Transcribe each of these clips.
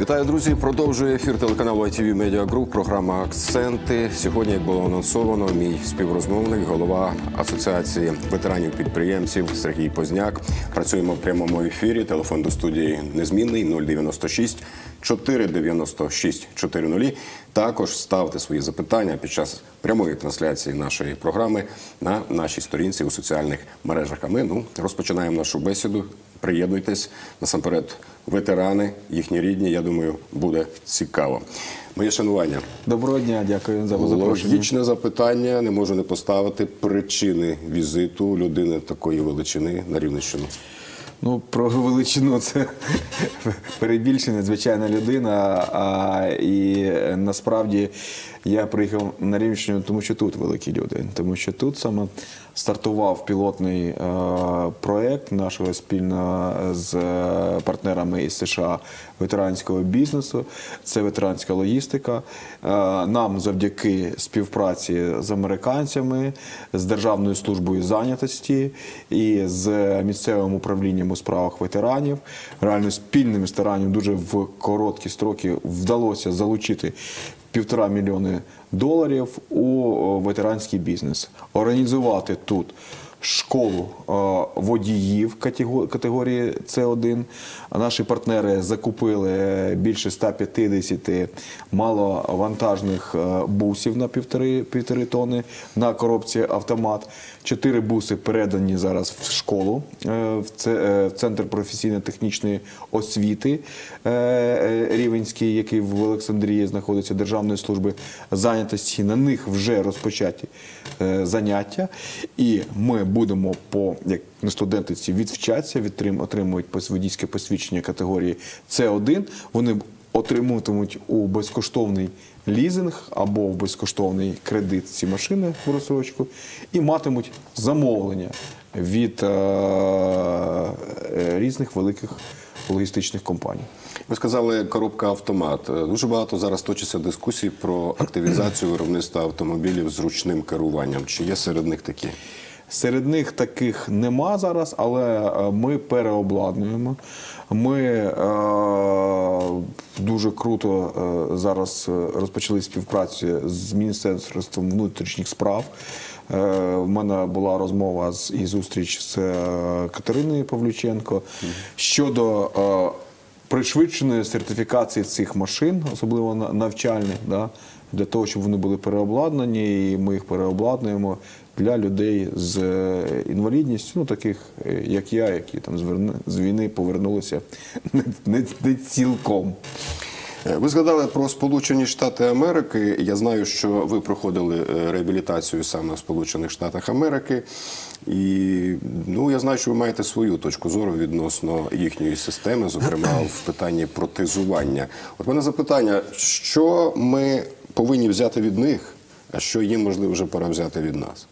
Вітаю, друзі! Продовжує ефір телеканалу ITV Media Group, програма «Акценти». Сьогодні, як було анонсовано, мій співрозмовник, голова Асоціації ветеранів-підприємців Сергій Позняк. Працюємо в прямому ефірі. Телефон до студії незмінний 096 496 400. Також ставте свої запитання під час прямої трансляції нашої програми на нашій сторінці у соціальних мережах. А ми розпочинаємо нашу бесіду. Приєднуйтесь, насамперед, ветерани, їхні рідні, я думаю, буде цікаво. Моє шанування. Доброго дня, дякую за запрошення. Логічне запитання, не можу не поставити причини візиту людини такої величини на Рівненщину. Ну, про величину це перебільшення, звичайна людина, і насправді я приїхав на Рівненщину, тому що тут великі люди, тому що тут саме стартував пілотний проєкт нашого спільно з партнерами із США ветеранського бізнесу, це ветеранська логістика. Нам завдяки співпраці з американцями, з Державною службою зайнятості і з місцевим управлінням у справах ветеранів, реально спільними стараннями дуже в короткі строки вдалося залучити $1,5 мільйони у ветеранський бізнес. Організувати тут школу водіїв категорії С1. Наші партнери закупили більше 150 маловантажних бусів на 1,5 тонни на коробці автомат. 4 буси передані зараз в школу, в Центр професійно-технічної освіти Рівненський, який в Олександрії знаходиться, Державної служби зайнятості. На них вже розпочаті заняття. І ми будемо як студенти ці відвчатися, отримують водійське посвідчення категорії С1. Вони отримуватимуть у безкоштовний лізинг або в безкоштовний кредит ці машини в розсрочку і матимуть замовлення від різних великих логістичних компаній. Ви сказали, коробка автомат. Дуже багато зараз точиться дискусій про активізацію виробництва автомобілів з ручним керуванням. Чи є серед них такі? Серед них таких нема зараз, але ми переобладнуємо. Ми дуже круто зараз розпочали співпрацю з Міністерством внутрішніх справ. В мене була розмова і зустріч з Катериною Павлюченко щодо пришвидшеної сертифікації цих машин, особливо навчальних, для того, щоб вони були переобладнані, і ми їх переобладнуємо для людей з інвалідністю, таких як я, які там з війни повернулися не цілком. Ви згадали про Сполучені Штати Америки. Я знаю, що ви проходили реабілітацію саме в Сполучених Штатах Америки. І я знаю, що ви маєте свою точку зору відносно їхньої системи, зокрема в питанні протезування. От мене запитання, що ми повинні взяти від них, а що їм, можливо, вже пора взяти від нас?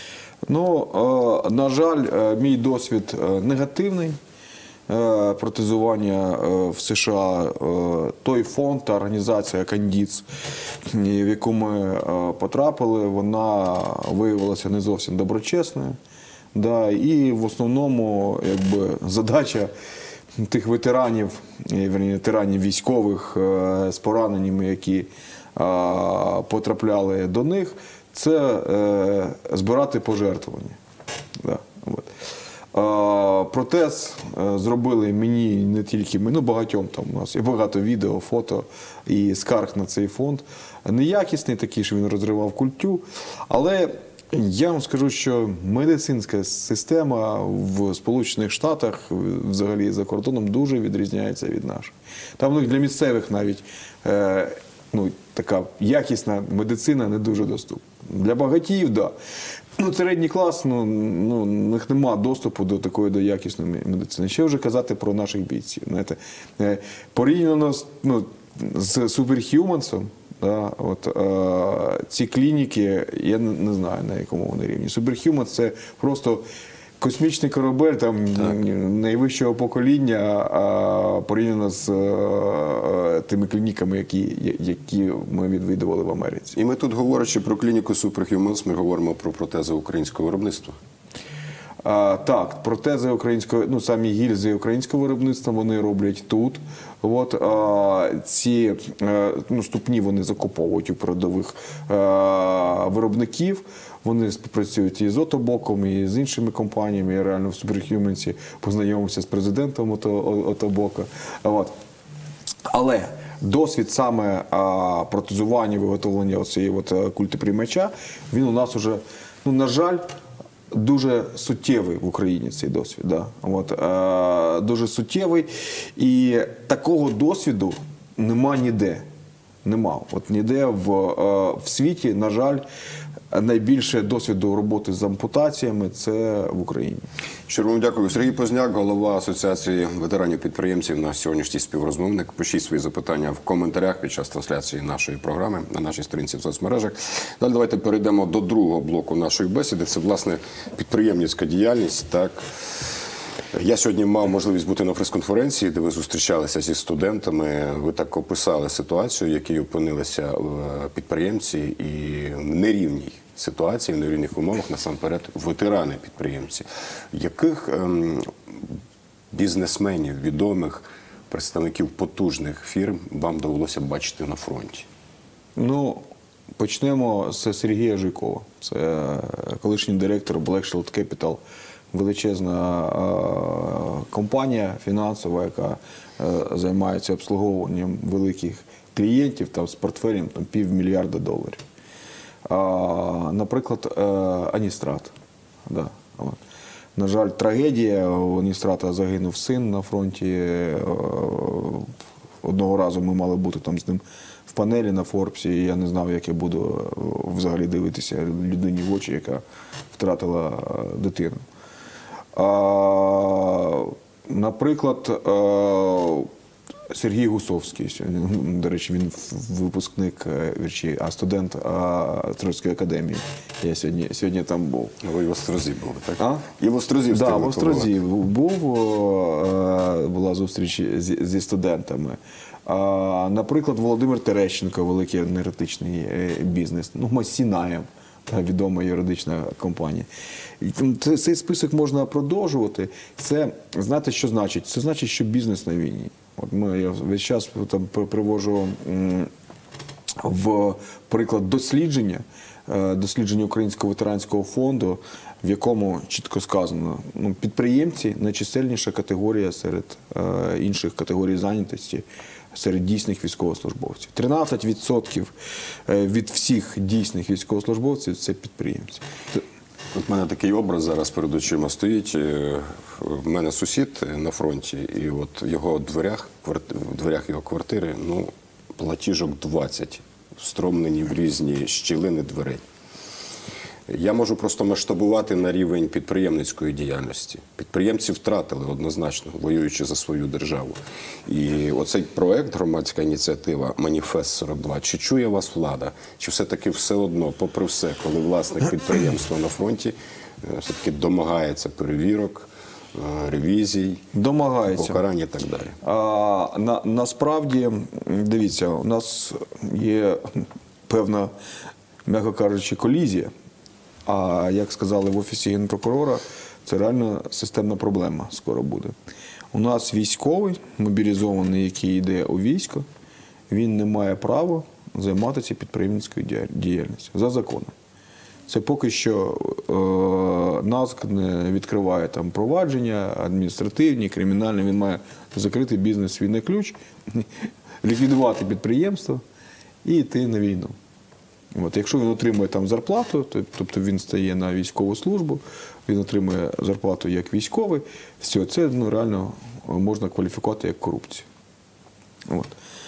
На жаль, мій досвід негативний. Протезування в США, той фонд та організація «Кандіц», в яку ми потрапили, вона виявилася не зовсім доброчесною. І в основному задача тих ветеранів, ветеранів військових з пораненнями, які потрапляли до них, це збирати пожертвування. Протез зробили мені, не тільки мені, багатьом, там у нас є багато відео, фото і скарг на цей фонд. Неякісний такий, що він розривав культю, але я вам скажу, що медицинська система в Сполучених Штатах, взагалі за кордоном, дуже відрізняється від нашої. Там у них для місцевих навіть така якісна медицина не дуже доступна. Для багатіїв, так. Середній клас, у них немає доступу до такої якісної медицини. Ще вже казати про наших бійців. Порівняно з Superhumans, ці клініки, я не знаю, на якому вони рівні. Superhumans – це просто космічний корабель найвищого покоління, порівняно з тими клініками, які ми відвідували в Америці. І ми тут, говорячи про клініку Superhumans, ми говоримо про протези українського виробництва. Так, протези українського, ну самі гільзи українського виробництва вони роблять тут. От, ці ступні вони закуповують у передових виробників. Вони співпрацюють і з Отобоком, і з іншими компаніями. Я реально в Superhumanці познайомився з президентом Отобока. От. Але досвід саме протезування, виготовлення цієї культиприймача, він у нас уже, ну, на жаль, дуже суттєвий в Україні цей досвід. Да? От, дуже суттєвий. І такого досвіду нема ніде. Нема. От ніде в світі, на жаль, найбільше досвіду роботи з ампутаціями – це в Україні. Щиро вам дякую. Сергій Позняк, голова Асоціації ветеранів-підприємців, наш сьогоднішній співрозмовник. Пишіть свої запитання в коментарях під час трансляції нашої програми на нашій сторінці в соцмережах. Далі давайте перейдемо до другого блоку нашої бесіди. Це, власне, підприємницька діяльність. Так. Я сьогодні мав можливість бути на прес-конференції, де ви зустрічалися зі студентами. Ви так описали ситуацію, в якій опинилися підприємці, і в нерівній ситуації, в нерівних умовах, насамперед, ветерани-підприємці. Яких бізнесменів, відомих представників потужних фірм вам довелося бачити на фронті? Ну, почнемо з Сергія Жуйкова. Це колишній директор Black Shield Capital. Величезна компанія фінансова, яка займається обслуговуванням великих клієнтів там, з портфелем $500 мільярда. Наприклад, Аністрат. Да. На жаль, трагедія. У Аністрата загинув син на фронті. Одного разу ми мали бути там з ним в панелі на Форбсі, і я не знав, як я буду взагалі дивитися людині в очі, яка втратила дитину. Наприклад, Сергій Гусовський, до речі, він випускник, студент Острозької академії. Я сьогодні там був. Ви в Острозі були, так? І в Острозі встигли. Так, в Острозі була зустріч зі студентами. Наприклад, Володимир Терещенко, великий енергетичний бізнес, Сінаєм. Відома юридична компанія. Цей список можна продовжувати. Це, знаєте, що значить? Це значить, що бізнес на війні. От я весь час там привожу в приклад дослідження Українського ветеранського фонду, в якому чітко сказано, підприємці – найчисельніша категорія серед інших категорій зайнятості, серед дійсних військовослужбовців. 13% від всіх дійсних військовослужбовців – це підприємці. От в мене такий образ зараз перед очима стоїть. В мене сусід на фронті, і от в його дверях його квартири, платіжок 20, встромлені в різні щілини дверей. Я можу просто масштабувати на рівень підприємницької діяльності. Підприємці втратили однозначно, воюючи за свою державу. І оцей проект, громадська ініціатива «Маніфест 42», чи чує вас влада? Чи все-таки все одно, попри все, коли власник підприємства на фронті все-таки домагається перевірок, ревізій, покарань і так далі? Насправді, дивіться, у нас є певна, м'яко кажучи, колізія. А як сказали в Офісі Генпрокурора, це реально системна проблема скоро буде. У нас військовий, мобілізований, який йде у військо, він не має права займатися підприємницькою діяльністю за законом. Це поки що НАЗК не відкриває там провадження адміністративні, кримінальні. Він має закрити бізнес свій на ключ, ліквідувати підприємство і йти на війну. От, якщо він отримує там зарплату, тобто він стає на військову службу, він отримує зарплату як військовий, все, це реально можна кваліфікувати як корупцію. От.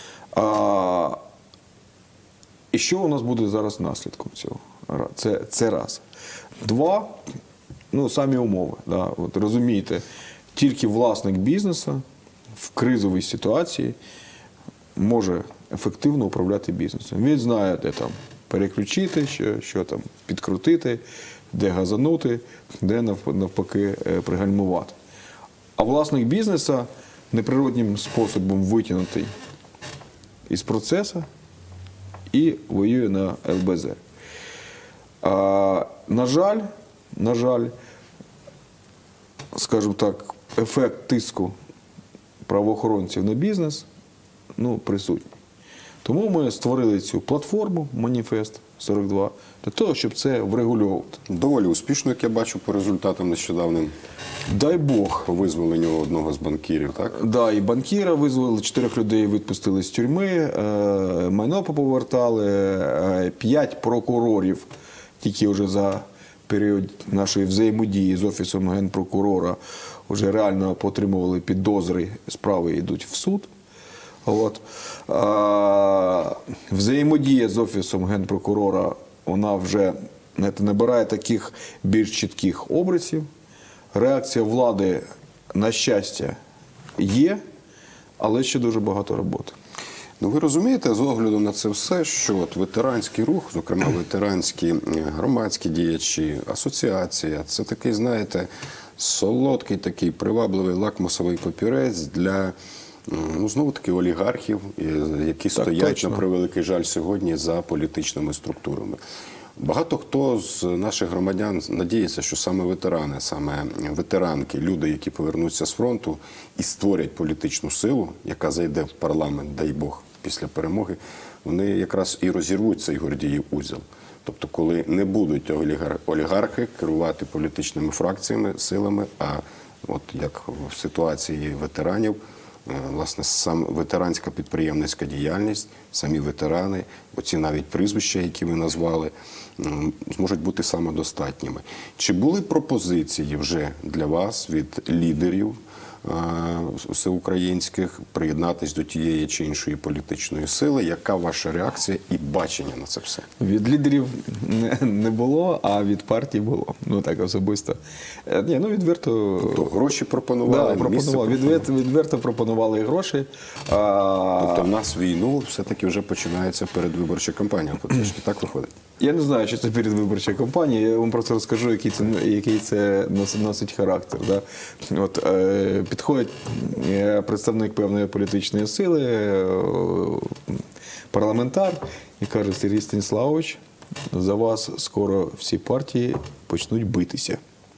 І що у нас буде зараз наслідком цього? Це раз. Два, самі умови. Да? От, розумієте, тільки власник бізнесу в кризовій ситуації може ефективно управляти бізнесом. Він знає, де там переключити, що там підкрутити, де газанути, де навпаки пригальмувати. А власник бізнесу неприроднім способом витягнутий із процесу і воює на ЛБЗ. На жаль, скажімо так, ефект тиску правоохоронців на бізнес, присутній. Тому ми створили цю платформу «Маніфест 42» для того, щоб це врегульовувати. Доволі успішно, як я бачу, по результатам нещодавним. Дай Бог. По визволенню одного з банкірів, так? Да, і банкіра визволили, 4 людей відпустили з тюрми, майно поповертали, 5 прокурорів тільки вже за період нашої взаємодії з Офісом Генпрокурора вже реально отримували підозри, справи йдуть в суд. От. Взаємодія з Офісом Генпрокурора, вона вже набирає таких більш чітких обрисів. Реакція влади, на щастя, є, але ще дуже багато роботи. Ну, ви розумієте, з огляду на це все, що от ветеранський рух, зокрема ветеранські громадські діячі, асоціація, це такий, знаєте, солодкий такий привабливий лакмусовий папірець для, знову-таки, олігархів, які стоять, точно, на превеликий жаль, сьогодні за політичними структурами. Багато хто з наших громадян надіється, що саме ветерани, саме ветеранки, люди, які повернуться з фронту і створять політичну силу, яка зайде в парламент, дай Бог, після перемоги, вони якраз і розірвуть цей Гордіїв узел. Тобто, коли не будуть олігархи керувати політичними фракціями, силами, а от як в ситуації ветеранів, власне, сам ветеранська підприємницька діяльність, самі ветерани, оці навіть прізвища, які ви назвали, зможуть бути самодостатніми. Чи були пропозиції вже для вас від лідерів всеукраїнських приєднатись до тієї чи іншої політичної сили? Яка ваша реакція і бачення на це все? Від лідерів не було, а від партії було. Так особисто. Відверто... Тобто гроші пропонували? Да, відверто пропонували гроші. Тобто в нас війну все-таки вже починається передвиборча кампанія. Фактично, так виходить? Я не знаю, чи це передвиборча кампанія, я вам просто розкажу, який це носить характер. Да? От, підходить представник певної політичної сили, парламентар, і каже: Сергій Станіславович, за вас скоро всі партії почнуть битися.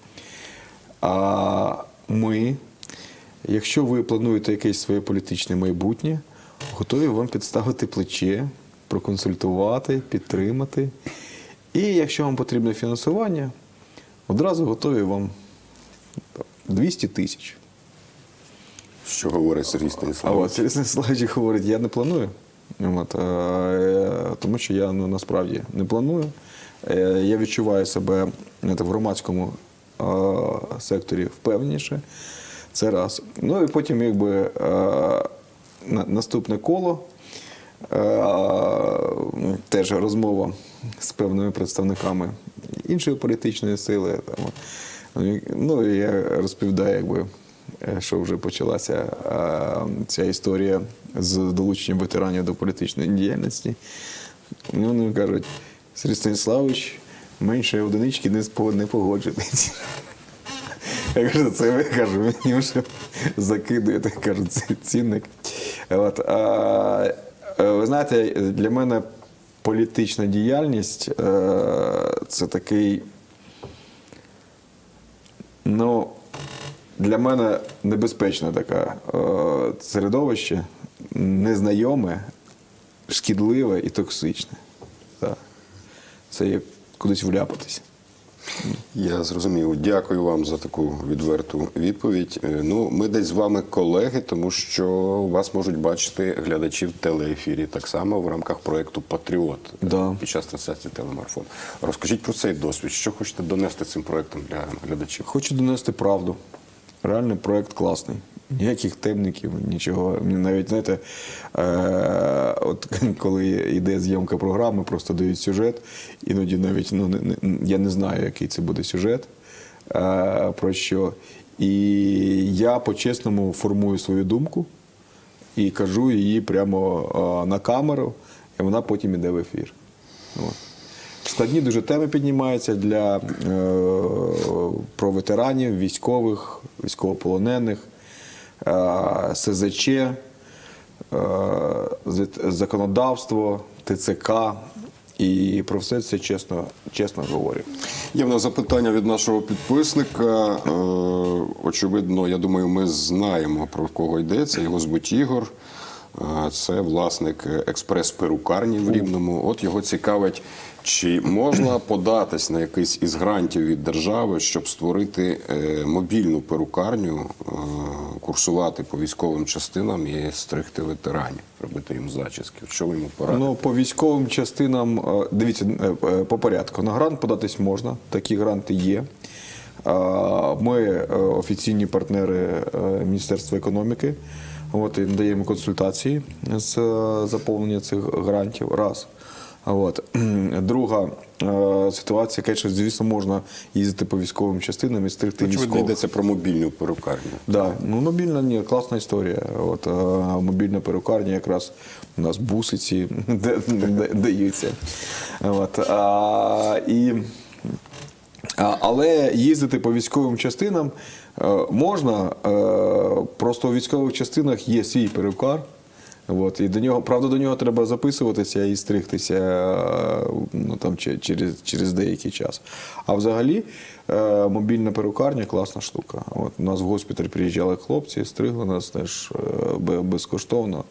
А ми, якщо ви плануєте якесь своє політичне майбутнє, готові вам підставити плече, проконсультувати, підтримати. І якщо вам потрібне фінансування, одразу готові вам 200 тисяч. Що говорить Сергій Станіславович? Сергій Станіславович говорить: я не планую. Тому що я насправді не планую. Я відчуваю себе в громадському секторі впевненіше. Це раз. І потім наступне коло. Теж розмова з певними представниками іншої політичної сили. Я розповідаю, що вже почалася ця історія з долученням ветеранів до політичної діяльності. Вони кажуть: Сергій Станіславович, менше одинички не погоджуйтесь. Я кажу: це ви, мені вже закидуєте, цінник. Ви знаєте, для мене політична діяльність – це такий, для мене небезпечне таке середовище, незнайоме, шкідливе і токсичне. Це як кудись вляпатися. Я зрозумів. Дякую вам за таку відверту відповідь. Ми десь з вами колеги, тому що вас можуть бачити глядачі в телеефірі так само в рамках проєкту «Патріот» під час трансляції телемарафону. Розкажіть про цей досвід. Що хочете донести цим проєктом для глядачів? Хочу донести правду. Реально проєкт класний. Ніяких темників, нічого. Навіть, знаєте, от коли йде зйомка програми, просто дають сюжет. Іноді навіть, я не знаю, який це буде сюжет, про що. І я по-чесному формую свою думку і кажу її прямо на камеру, і вона потім йде в ефір. Складні дуже теми піднімаються про ветеранів, військових, військовополонених, СЗЧ, законодавство, ТЦК, І про все це чесно говорю. Є в нас запитання від нашого підписника. Очевидно, я думаю, ми знаємо, про кого йдеться. Його звуть Ігор. Це власник експрес-перукарні в Рівному. От його цікавить, чи можна податись на якийсь із грантів від держави, щоб створити мобільну перукарню, курсувати по військовим частинам і стригти ветеранів, робити їм зачіски. Що ви йому порадите? Ну, по військовим частинам, дивіться, по порядку. На грант податись можна, такі гранти є. Ми офіційні партнери Міністерства економіки. От, і надаємо консультації з заповнення цих грантів. Раз. От. Друга ситуація, звісно, можна їздити по військовим частинам і стригти військових. Очевидно, йдеться про мобільну перукарню. Да. Ну, мобільна, класна історія. От, мобільна перукарня, якраз у нас бусиці даються. От, але їздити по військовим частинам можна, просто у військових частинах є свій перукар. От, і правда, до нього треба записуватися і стригтися ну, там, через деякий час. А взагалі мобільна перукарня – класна штука. От, у нас в госпіталь приїжджали хлопці, стригли нас теж безкоштовно.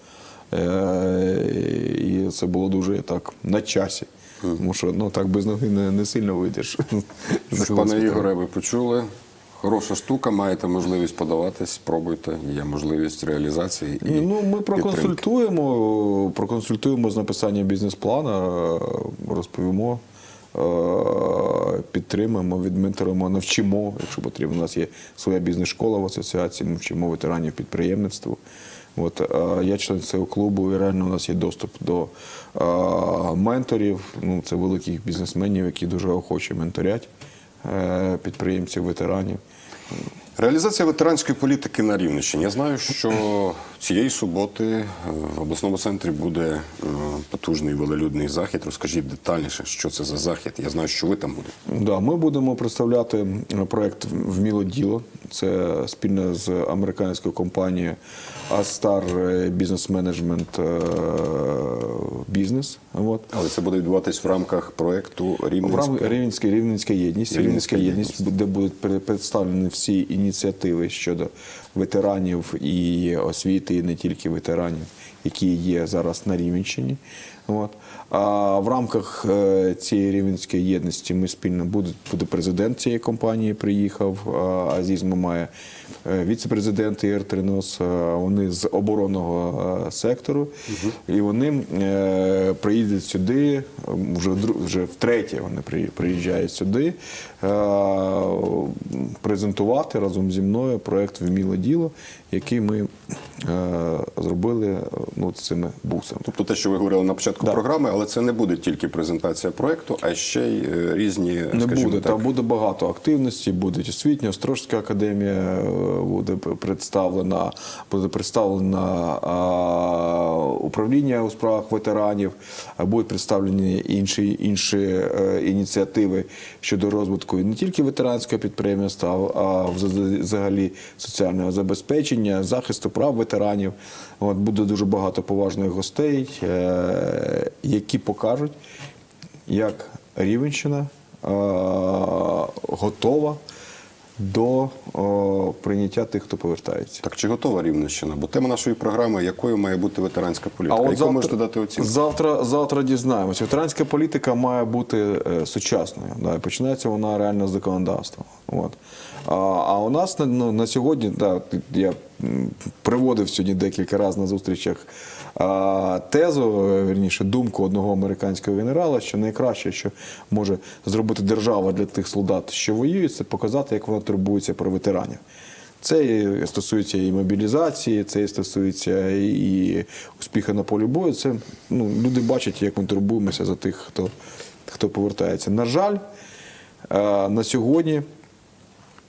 І це було дуже так на часі. Тому що ну, так без ноги не сильно вийдеш. Пане Ігоре, ви почули? Хороша штука, маєте можливість подаватись, спробуйте, є можливість реалізації і ну, ми проконсультуємо з написання бізнес-плану, розповімо, підтримаємо, відменторимо, навчимо, якщо потрібно. У нас є своя бізнес-школа в асоціації, ми вчимо ветеранів підприємництву. От, я член цього клубу, і реально у нас є доступ до менторів, ну, це великих бізнесменів, які дуже охоче менторять підприємців, ветеранів. Реалізація ветеранської політики на Рівненщині. Я знаю, що цієї суботи в обласному центрі буде потужний велолюдний захід. Розкажіть детальніше, що це за захід. Я знаю, що ви там будете. Да, ми будемо представляти проєкт «Вміло діло». Це спільно з американською компанією Astar Business Management Business. От. Але це буде відбуватись в рамках проєкту Рівненська єдність, де будуть представлені всі ініціативи щодо ветеранів і освіти, і не тільки ветеранів, які є зараз на Рівненщині. От. А в рамках цієї Рівненської єдності ми спільно буде президент цієї компанії, приїхав, Азіз Мамає, віце-президент Ігор Тринос, вони з оборонного сектору, і вони приїдуть сюди, вже втретє вони приїжджають сюди, презентувати разом зі мною проєкт «Вміло діло», який ми зробили ну, цими бусами. Тобто те, що ви говорили на початку програми, але це не буде тільки презентація проєкту, а ще й різні, не скажімо буде, так. Там буде багато активності, буде освітня, Острозька академія буде представлена управління у справах ветеранів, будуть представлені інші ініціативи щодо розвитку не тільки ветеранського підприємства, а взагалі соціального забезпечення, захисту прав ветеранів. От, буде дуже багато поважних гостей, які покажуть, як Рівненщина готова до прийняття тих, хто повертається. Так, чи готова Рівненщина? Бо тема нашої програми, якою має бути ветеранська політика. Яку можете дати оцінку? Завтра дізнаємося. Ветеранська політика має бути сучасною. Да, і починається вона реально з законодавства. От. А у нас на сьогодні, да, я приводив сьогодні декілька разів на зустрічах тезу, вірніше, думку одного американського генерала, що найкраще, що може зробити держава для тих солдат, що воюють, це показати, як вона турбується про ветеранів. Це стосується і мобілізації, це стосується і успіху на полі бою. Це, ну, люди бачать, як ми турбуємося за тих, хто повертається. На жаль, на сьогодні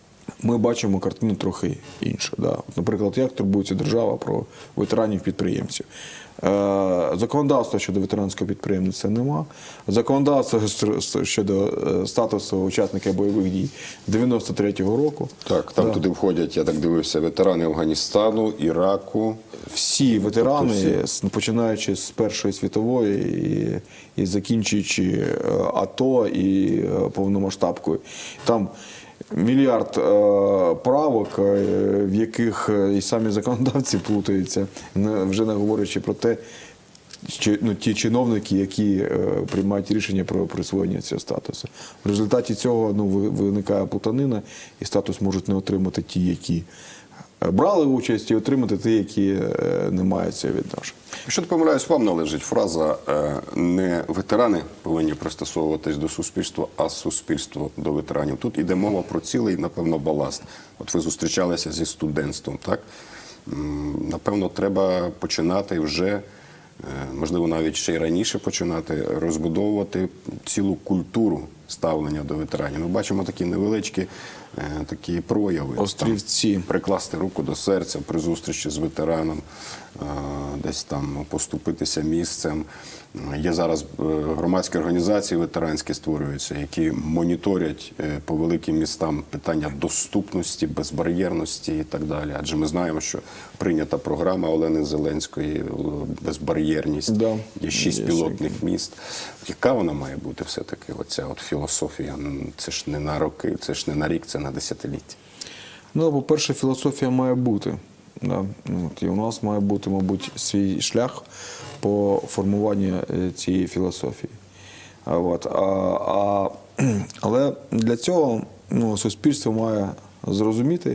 ми бачимо картину трохи іншу. Да. Наприклад, як турбується держава про ветеранів-підприємців. Законодавства щодо ветеранського підприємництва нема. Законодавство щодо статусу учасника бойових дій 93-го року. Так, там туди входять, я так дивився, ветерани Афганістану, Іраку. Всі ветерани, починаючи з Першої світової і закінчуючи АТО і повномасштабкою. Там мільярд правок, в яких і самі законодавці плутаються, вже не говорячи про те, що ті чиновники, які приймають рішення про присвоєння цього статусу. В результаті цього виникає плутанина, і статус можуть не отримати ті, які брали участь, і отримати ті, які не мають цього відношення. Якщо не помиляюсь, вам належить фраза «не ветерани повинні пристосовуватись до суспільства, а суспільство до ветеранів». Тут іде мова про цілий, напевно, баласт. От ви зустрічалися зі студентством, так? Напевно, треба починати вже, можливо, навіть ще й раніше починати розбудовувати цілу культуру ставлення до ветеранів. Ми бачимо такі невеличкі такі прояви. Острівці. Там, прикласти руку до серця при зустрічі з ветераном, десь там поступитися місцем. Є зараз громадські організації ветеранські створюються, які моніторять по великим містам питання доступності, безбар'єрності і так далі. Адже ми знаємо, що прийнята програма Олени Зеленської «Безбар'єрність». Да. Є 6 пілотних міст. Яка вона має бути все-таки, оця от філософія? Це ж не на роки, це ж не на рік, це на десятиліття. Ну, по-перше, філософія має бути. Да. І у нас має бути, мабуть, свій шлях по формуванню цієї філософії. Але для цього суспільство має зрозуміти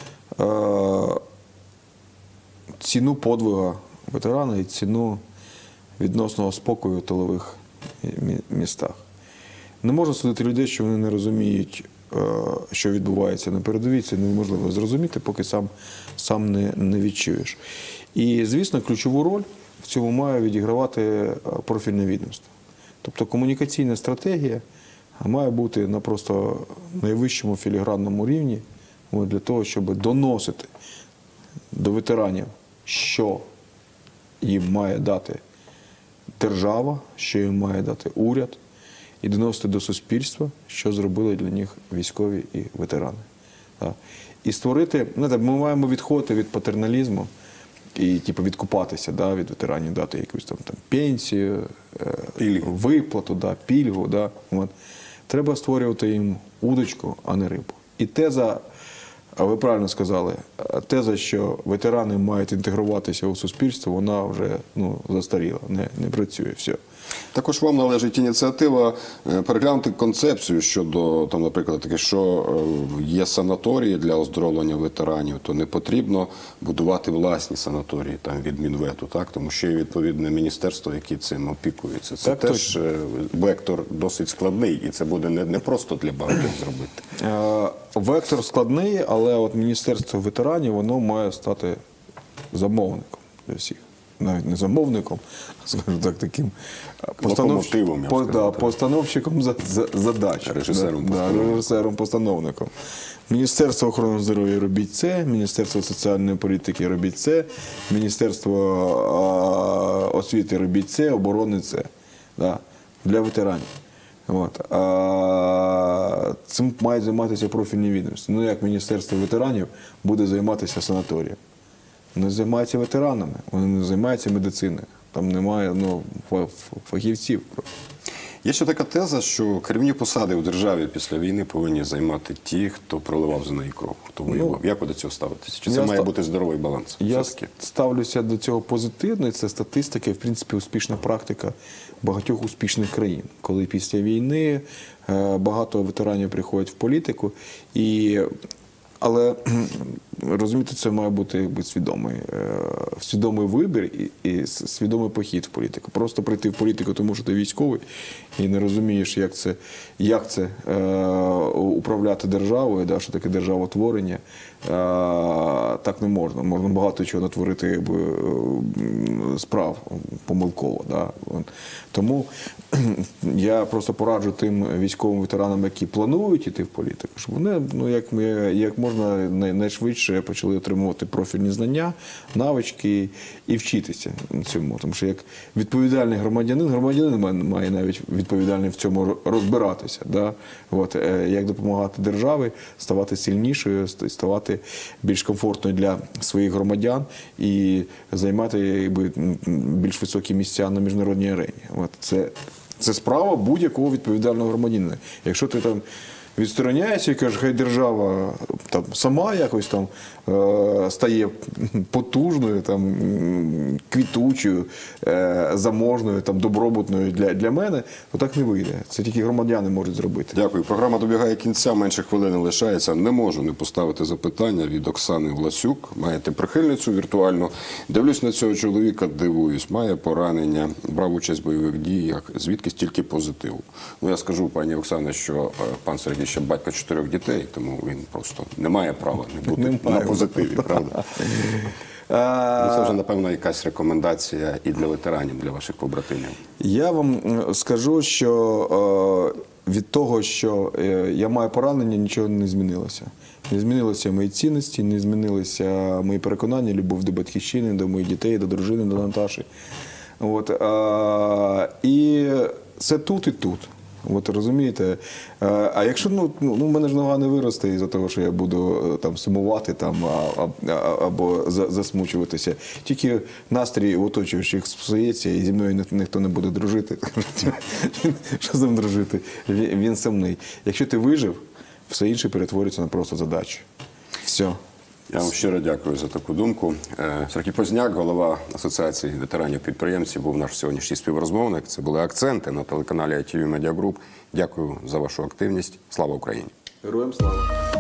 ціну подвига ветерана і ціну відносного спокою в тилових містах. Не можна судити людей, що вони не розуміють, що відбувається на передовій. Це неможливо зрозуміти, поки сам не відчуєш. І, звісно, ключову роль в цьому має відігравати профільне відомство. Тобто комунікаційна стратегія має бути на просто найвищому філігранному рівні для того, щоб доносити до ветеранів, що їм має дати держава, що їм має дати уряд, і доносити до суспільства, що зробили для них військові і ветерани. І створити, ми маємо відходити від патерналізму і відкупатися від ветеранів, дати якусь там пенсію, виплату, пільгу. Треба створювати їм удочку, а не рибу. І теза, ви правильно сказали, теза, що ветерани мають інтегруватися у суспільство, вона вже застаріла, не працює, все. Також вам належить ініціатива переглянути концепцію щодо, наприклад, таке, що є санаторії для оздоровлення ветеранів, то не потрібно будувати власні санаторії від Мінвету, так? Тому що є відповідне міністерство, яке цим опікується. Це теж вектор досить складний, і це буде не просто для багатьох зробити. Вектор складний, але от Міністерство ветеранів, воно має стати замовником для всіх. Навіть не замовником, а, скажімо так, таким постановщиком задач. Режисером-постановником. Міністерство охорони здоров'я робіть це, Міністерство соціальної політики робіть це, Міністерство освіти робіть це, оборони це. Для ветеранів. Цим мають займатися профільні відомства. Як Міністерство ветеранів буде займатися санаторієм? Вони займаються ветеранами, вони не займаються медициною. Там немає фахівців. Є ще така теза, що керівні посади у державі після війни повинні займати ті, хто проливав за неї кров, хто воював. Як ви до цього ставитеся? Чи це має бути здоровий баланс? Я ставлюся до цього позитивно, і це статистика, і, в принципі, успішна практика багатьох успішних країн. Коли після війни багато ветеранів приходять в політику, але, розумієте, це має бути свідомий вибір і свідомий похід в політику. Просто прийти в політику, тому що ти військовий і не розумієш, як це управляти державою, що таке державотворення, Так не можна. Можна багато чого натворити якби, справ помилково. Да? Тому я просто пораджу тим військовим ветеранам, які планують йти в політику, щоб вони як можна найшвидше почали отримувати профільні знання, навички і вчитися цьому. Тому що як відповідальний громадянин має навіть відповідальний в цьому розбиратися. Да? Як допомагати державі ставати сильнішою, ставати більш комфортною для своїх громадян і займати якби, більш високі місця на міжнародній арені. Це справа будь-якого відповідального громадянина. Якщо ти там відстороняєшся і кажеш, хай держава там, сама якось там стає потужною, там, квітучою, заможною, там, добробутною для мене, то так не вийде. Це тільки громадяни можуть зробити. Дякую. Програма добігає кінця, менше хвилини лишається. Не можу не поставити запитання від Оксани Власюк. Маєте прихильницю віртуальну. Дивлюсь на цього чоловіка, дивуюсь. Має поранення, брав участь в бойових діях. Звідки стільки позитиву? Ну, я скажу, пані Оксане, що пан Сергій ще батько 4 дітей, тому він просто не має права не бути на позитиві, правда? Це вже, напевно, якась рекомендація і для ветеранів, для ваших побратимів. Я вам скажу, що від того, що я маю поранення, нічого не змінилося. Не змінилися мої цінності, не змінилися мої переконання, любов до батьківщини, до моїх дітей, до дружини, до Наташі. І це тут і тут. Розумієте? А якщо в мене ж нога не виросте із-за того, що я буду там сумувати там, або засмучуватися. Тільки настрій оточуючих псується, і зі мною ніхто не буде дружити. Що з ним дружити? Він сумний. Якщо ти вижив, все інше перетворюється на просто задачу. Все. Я вам щиро дякую за таку думку. Сергій Позняк, голова Асоціації ветеранів-підприємців, був наш сьогоднішній співрозмовник. Це були акценти на телеканалі ITV Media Group. Дякую за вашу активність. Слава Україні! Героям слава!